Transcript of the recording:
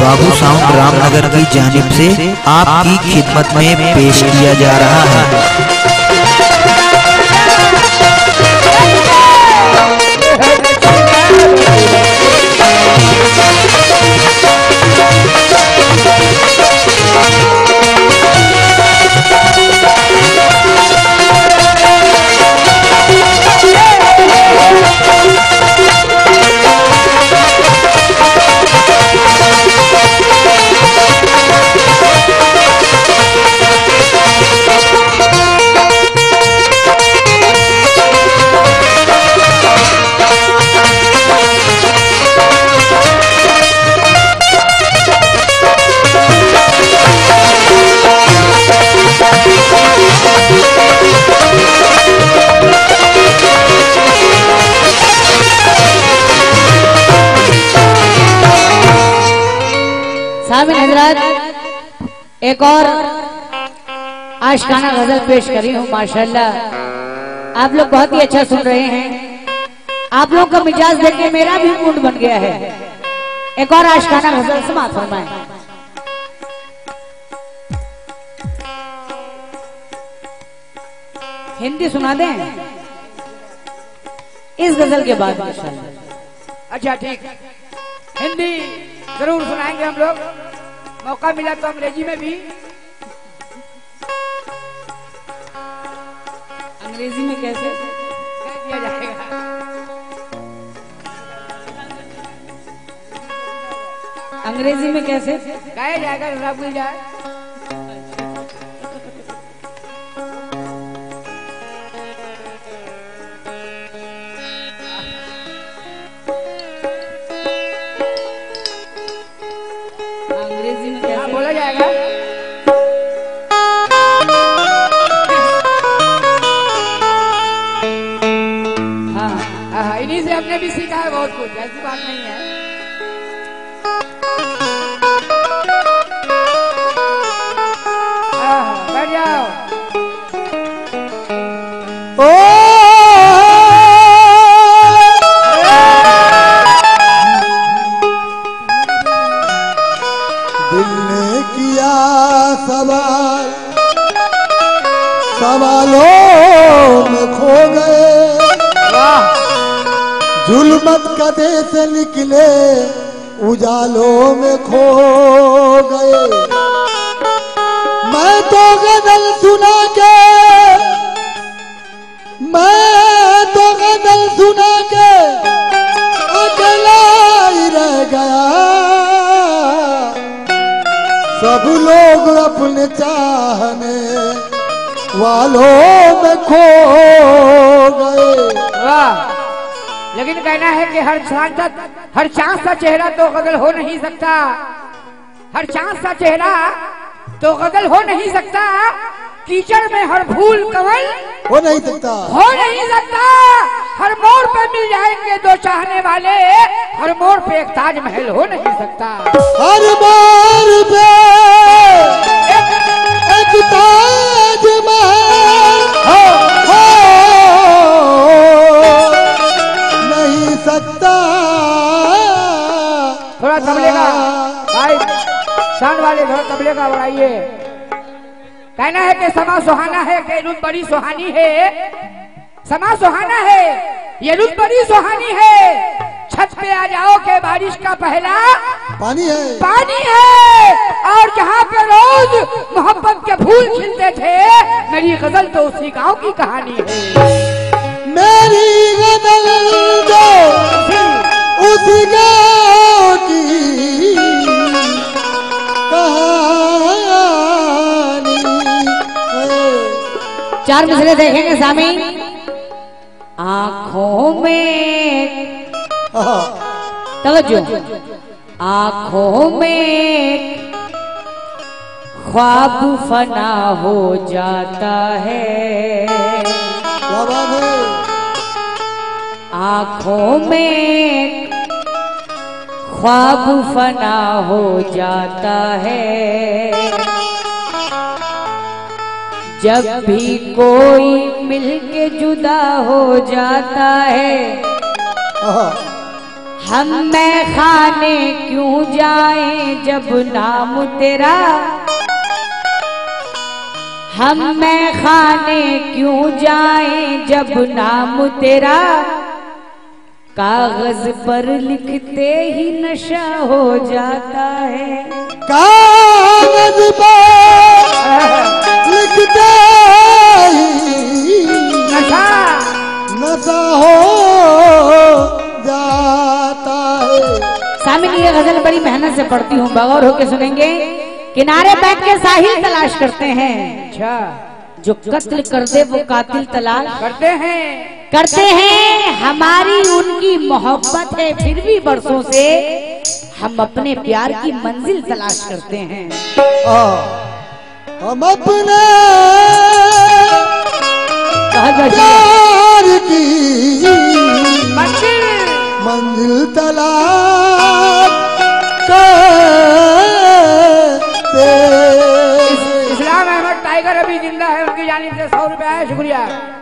बाबू sound Ramnagar की जानिब से आपकी खिदमत में पेश किया जा रहा है। सामिन हजरात, एक और आशिकाना गजल पेश करी हूँ। माशाल्लाह आप लोग बहुत ही अच्छा सुन रहे हैं। आप लोग का मिजाज देखने मेरा भी मूड बन गया है। एक और आशिकाना गजल समाअत फरमाएं। हिंदी सुना दें इस गजल के बाद माशाल्लाह। अच्छा ठीक, हिंदी जरूर सुनाएंगे हम लोग, मौका मिला तो अंग्रेजी में भी। अंग्रेजी में कैसे कह दिया जाएगा। अंग्रेजी में कैसे गाया जाएगा, जरा भूल जाए। बोला जाएगा। हाँ, इन्हीं से हमने भी सीखा है बहुत कुछ, ऐसी बात नहीं है। बैठ जाओ। सवालों में खो गए, जुल्मत कदे से निकले उजालों में खो गए। मैं तो गजल सुना के अकेला ही रह गया। सब लोग अपने चाहने वालों में खो गए। वाह, लेकिन कहना है कि हर चांद सा चेहरा तो गजल हो नहीं सकता। हर चांद सा चेहरा तो गजल हो नहीं सकता। कीचड़ में हर फूल कमल हो नहीं सकता, हो नहीं सकता। हर मोड़ पे मिल जाएंगे दो चाहने वाले, हर मोड़ पे एक ताजमहल हो नहीं सकता। हर मोड़ पे एक ताजमहल हो नहीं सकता। थोड़ा तबले का भाई, शान वाले थोड़ा तबले का बढ़ाइए। कहना है कि समा सुहाना है कि रुत बड़ी सुहानी है। समा सुहाना है, ये रुत बड़ी सुहानी है। छत पे आ जाओ के बारिश का पहला पानी है। और जहाँ पे रोज मोहब्बत के फूल खिलते थे, मेरी गजल तो उसी गांव की कहानी है। मेरी गजल तो उसी गांव की कहानी। चार मिसरे देखेंगे सामीन। आँखों में तवज्जो, आँखों में ख्वाब फना हो जाता है। आँखों में ख्वाब फना हो जाता है। जब भी कोई मिलके जुदा हो जाता है, हम मैं खाने क्यों जाएं जब नाम तेरा, हम मैं खाने क्यों जाएं जब नाम तेरा, कागज पर लिखते ही नशा हो जाता है। कागज पर लिखते ही नशा नशा हो जाता है। सामिन ये गजल बड़ी मेहनत से पढ़ती हूँ, बगौर होके सुनेंगे। किनारे बैठ के साहिल तलाश करते हैं, अच्छा जो कत्ल कर दे वो कातिल तलाश करते हैं। हमारी उनकी मोहब्बत है, फिर भी बरसों से हम अपने प्यार की मंजिल तलाश करते हैं। हम अपने प्यार की मंजिल तलाश करते। इस्लाम अहमद टाइगर अभी जिंदा है, उनकी जानिब से 100 रुपया है, शुक्रिया।